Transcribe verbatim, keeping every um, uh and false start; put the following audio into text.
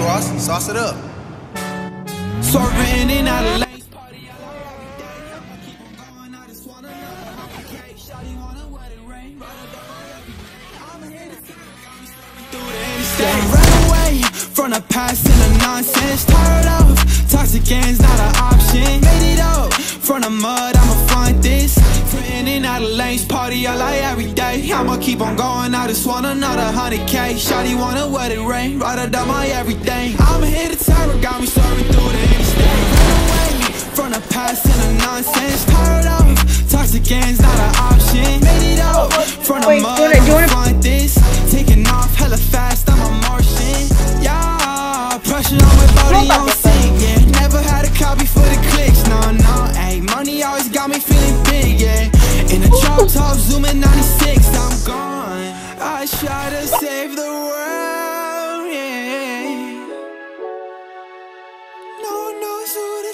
boss. Sauce it up. Swerving in out of lanes. Run away from the past and the nonsense. Tired of toxic games, not an option. Made it up from the mud, I'ma find this. Fitting in out of lanes, party all like every day. I'ma keep on going, I just want another hundred K. Shawty wanna wet it rain, ride or die my everything. I'm here to terror, got me serving through the interstate. Run away from the past and the nonsense. Tired of toxic games, not an option. Made it up from the Wait, mud, do you wanna- I'ma find this. Taking off hella fast, I'm a Martian. Yeah, pressure on my body on sync, yeah. Never had a copy for the clicks, no, no, ayy. Money always got me feeling big, yeah. In a drop top, zooming ninety-six, I'm gone. I try to save the world, yeah. No one knows who